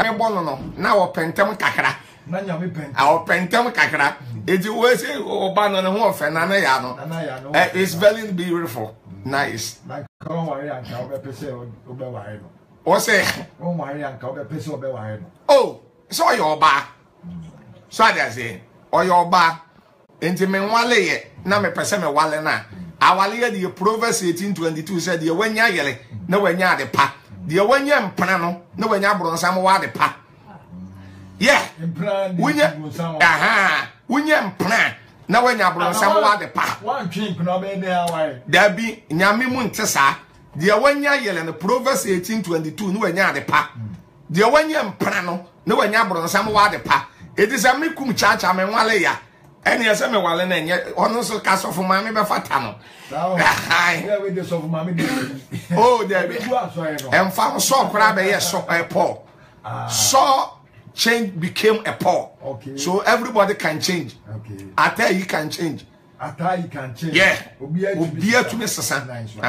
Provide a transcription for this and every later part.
bono no na wo pentem kakra na nya me pentem a wo pentem kakra edi we say oba no ne ho ofe na ya no it's very beautiful nice like come worry and ka obe pese obe ware no o say come worry and ka obe pese obe ware no oh so your ba so I say or your ba enti me nwale ye na me pese me wale na awale ye the Proverbs 18:22 said the wanya yele na wanya ade pa the wanya mpana no na wanya bronsam wa ade pa yeah wunya aha wunya mpana na wanya bronsam wa ade pa wan twi mpana be ne awai da bi nyame mu ntesa the wanya yele no Proverbs 18:22 na wanya ade pa the wanya mpana no na wanya bronsam wa ade pa edisa me kum chacha me nwale ya eni ese me wale na nye ono so kaso fu ma me be fata no yeah we dey so fu ma me dey oh there be and fam so kra be yes so Paul so change became a Paul okay so everybody can change okay after you can change yeah obi to me sasa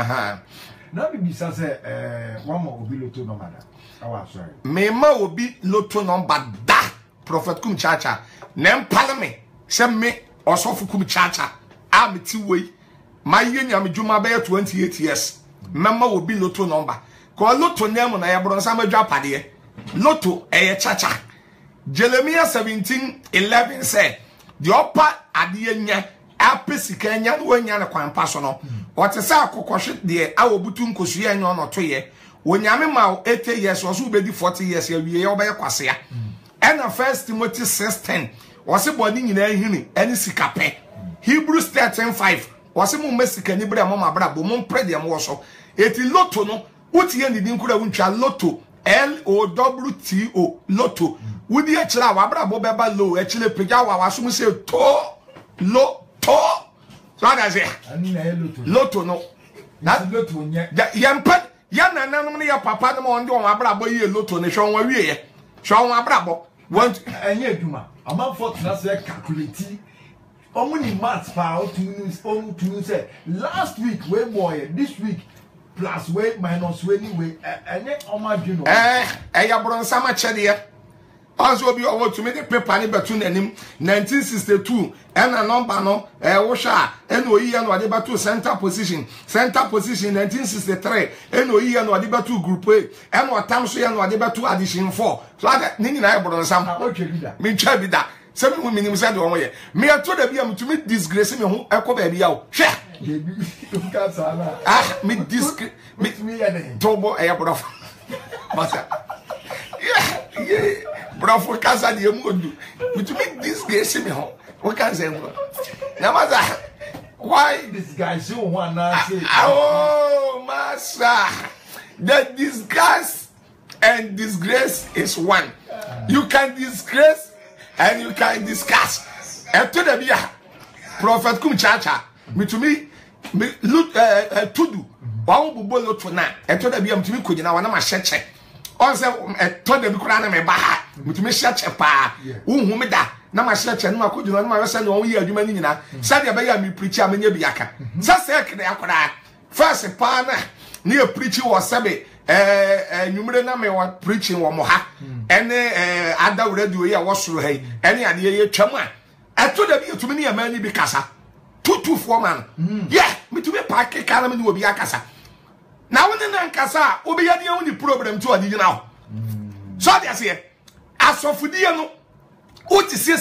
na bi bisa say one more obi loto no mada awa sorry me ma obi loto number da prophet kum chacha nem parliament se me osofu kum chacha amiti we my nyam djuma be 28 years memma obi loto number ko loto nem na ye bronsa madwapade loto eye chacha Jeremiah 17:11 said the upper ade nya apesika nya no nya ne kwampa so no wote sa akokoshe de awobutu nkosu ye nya no to ye wonyame ma 80 years so ubedi 40 years ya wie ye obeye kwasea and 1 Timothy 6:10 wose body nyina hini eni sikape Hebrews 13:5 wose mu mesika ni bra mama bra bo mu mpre de mo so eti loto no wotie ni din kura wuntwa loto LOTO loto wudi e kira wa bra bo beba low e kire pega wa wasum se to loto so that say loto no na loto nya yempa ya nananum ne ya papa de mo ndi o bra bo ye loto ne hwo wa wie ye hwo wa bra bo want enye aduma amanfo tena say calculate omuni maths pa o tunu say last week we boy this week plus way minus way anyway enye omadwino ya bronsa ma chede also be over to me the paper ni betu nanim 1962 and a number no wo sha and oyi ya no ade betu center position 1963 and oyi ya no ade betu group A and what time so ya no ade betu addition 4 so that ni na ya bronsa me twa bi da se me minim se de wo ye me ato da bi am to me disgrace me ho ekọ ba bi ya wo hwe me disgrace me ya den tobo e ya brof masa yeah bro for casa de mundo with me disgrace me ho what can say na maza why this guy so one now say oh massa the disgrace and disgrace is one you can disgrace and you can discuss and to the bia prophet kum chacha me to me look tudu wa wo bolo to na and to the bia me to me kojina wa na ma cheche on say to the bi kura na me ba ha mutumi cheche pa unhu me da na ma cheche no akojina no ma wese no yi adwuma ni nyina sa de ba ya me preach amanya bi aka sa se kene akora first pa na ne preach wo sebe nwumre na me wa preaching wo mo ha ene ada radio yi a wo soro ha ene ade ye twam a to da bi tumi ne amani bi kasa tutu for man yeah mutumi pa ke kana me ni obi akasa na woni na nkasa obi ya de woni problem to adi gina so they say asofudie no o ti say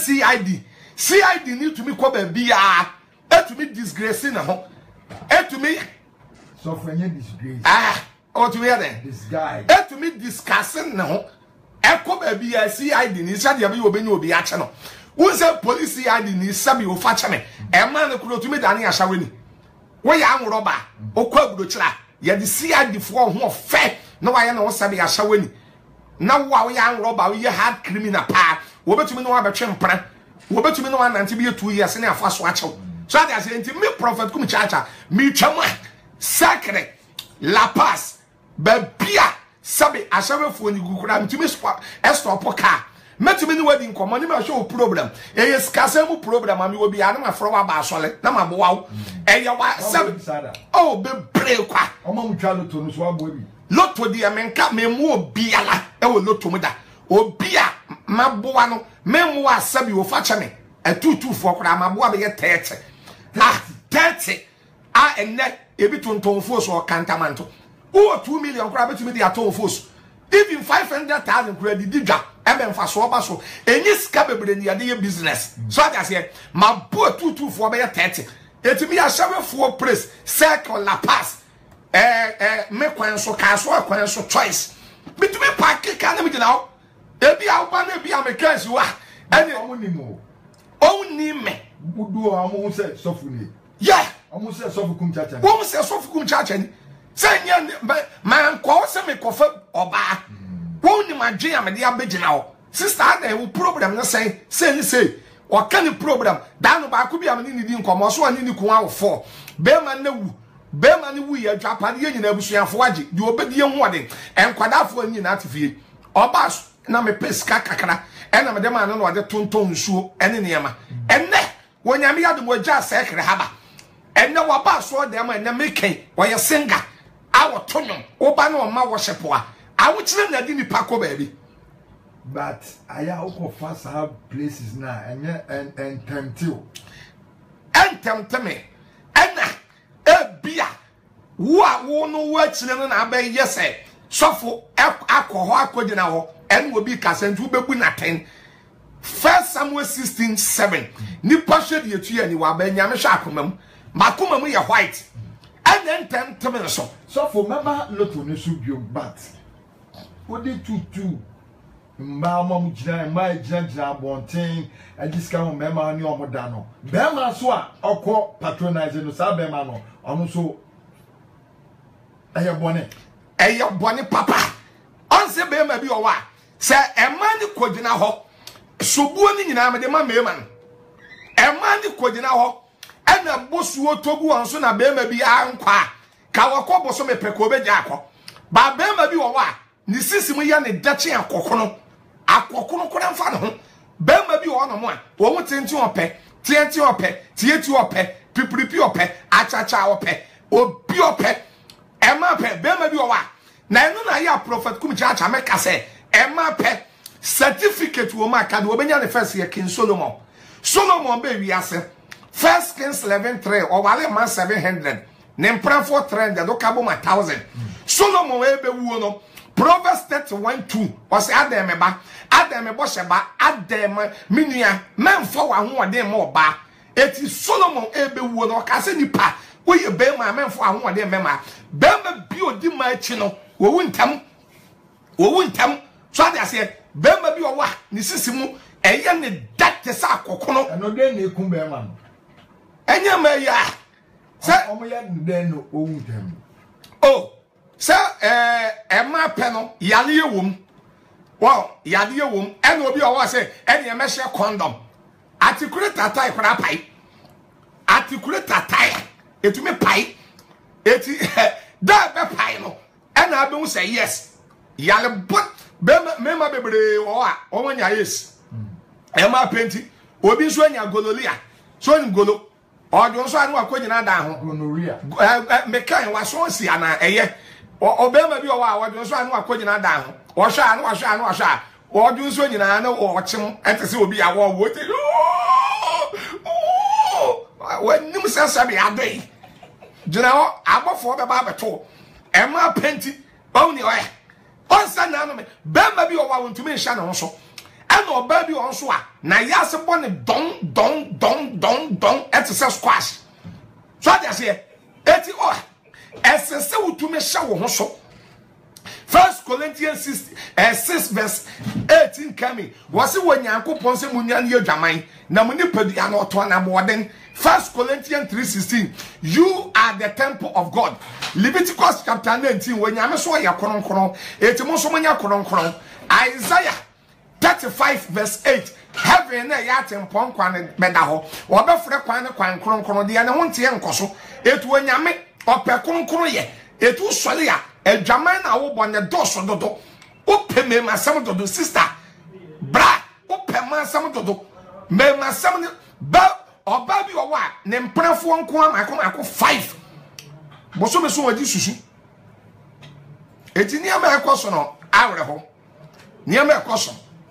CID need to me ko ba bia to me disgrace na ho to me so for any disgrace o to me there this guy to me discussing na ho ko ba bia CID ni sa de be obi ni obi a che no won say police CID ni sabi o fa che me e man na kuro to me dane ahyawe ni wo ya anworo ba o kwa agudo kira ya the CID for ho fe na wa ya na wo sabi ahyawe ni na wo ya anworo ba wo ya hard criminal pa wo betumi no wa betwe mpra wo betumi no wa nante bi 2 years na afa so achew so that say me prophet kum chacha me twama sacre la paz babia sabi ahyawe fo ni gukura ntumi stop car metumi ni wadi nkomo ni ma show problem yes kasemu problem ami obi ana ma fro wa ba asole na ma bo wa ya wa sabi oh be break kwa omo mutwa loto no so abo bi loto di amenka me mu obi ala e wo loto mu da obi a maboa no memo asabi wo fa che me atutu fo kora maboa be ye 30 enne ebi tontonfo so kantamanto o 2 million kora betumi de atonfo so even 500,000 kora di didwa ebe mfa so oba so enyi sika bebre ni ade ye business so ade ase maboa tutu fo be ye 30 etimi ya shawe fo press circle la pass me kwan so ka so kwan so choice betumi pack ka na me gina o ebi a oba na bi americans wa ene oni me budu amu se sofuni yeah amu se sofukum chacha wo se sofukum chacha ni se nya man ko se me kofa oba wo ni ma dwen amede abegina o sister na wo problem na say ni say o kan problem da no ba ko bi amene ni di nkomo so ani ni kun awofo be man na wu be man ni wu ya dwapade ye nyina abusuafo age di obedi ye hoode enkwadafo ani na atifie oba na me peska kakra ena me de man no de tonton nsuo ene niema enne wonyame yadom wagya sekre haba enne waba so de ma enne meken woye singa awo tonyon oba na o ma worshipoa awo kire na di nipa ko baabi but aya uko fast have places na enye entemteme ena ebia wo no wa kire no na aba yese sofo akọ ho akogina ho ene obi kasentu bebu na 10 1 Samuel 16:7 nipa hwede etu ni wa ba nyame hwa akomam makomam ye white ene entemteme so sofo mema loto ne su bio but odi tutu mba mom jira mba jira bonten adiska mo mema ni omoda no bema so a okọ patronize no sa bema no onu so eye bone papa onse bema bi owa se ema ni kogina ho sobuo ni nyina me de ma mema no ema ni kogina ho ena bosuo togu onso na bema bi ankwa ka wako boso me peko be ja akọ ba bema bi owa ni sisimu ya ne dache akokono kora mfa no bema bi wo no mo a wo tenti ope tienti ope tieti ope pipiripi ope achacha ope obi ope ema pe bema bi wo wa na enu na ya prophet kum chacha meka se ema pe certificate wo ma ka do benya ne first year King Solomon be wi ase 1 Kings 11:3 o wale man 700 ne mpran for 300 do ka bo ma 1000 Solomon e be wuo no Proverbs 31:2 o se adem bo sheba adem minua memfo wa ho ode mo ba eti Solomon e be wuo no ka se nipa wo ye be ma memfo ho ode mema be ma bi odi ma achi no wo wuntam so ade ase be ma bi o wa ni sisimu eye ne date sa akokono eno de na ekum be ma no enya ma ya se omo ya de no o wuntam oh se ema pe no yale yewom wow yale yewom ena obi o wa se ene me hye condom atikure tatai kora pai atikure tatai etumi pai eti da be pai no ena abe hu say yes yale but be mema bebre wo a o nya yes ema penti obi so nya gololia so ni golo ojo so anu akogina da ho gonorrhea me kan wa so si ana eye obema bi o wa ojo so anu akogina da ho o hwa anu ojo so nyina na o chim entese obi a wo wote nim sasabi adoi jina ho abofo be ba beto ema penti oni o ya onsa na no me bema bi o wa wontumi hya na ho so ana oba bi on so a na yase bo ne don etese squash so that say eti o esese wutumi hya wo ho so 1 Corinthians 6:18 coming was it when Yankopon se munyan ye dwaman na munipadu na oto na boden 1 Corinthians 3:16 you are the temple of God. Leviticus chapter 19 when Yame so ya kronkron etimo so munya kronkron Isaiah 35:8 heaven na ya tempon kwan beda ho obefre kwan kronkron de ya ne ho nte enkoso etu onyame ope kronkron ye etu sole ya edwaman na wo bonne doso dodo ope me masam dodo sister bra ope masam dodo me masam ba oba bi owa ne mprafo nko amako 5 boso me so wadi susu eti ni ama ekoso no awre ho ni ama ekoso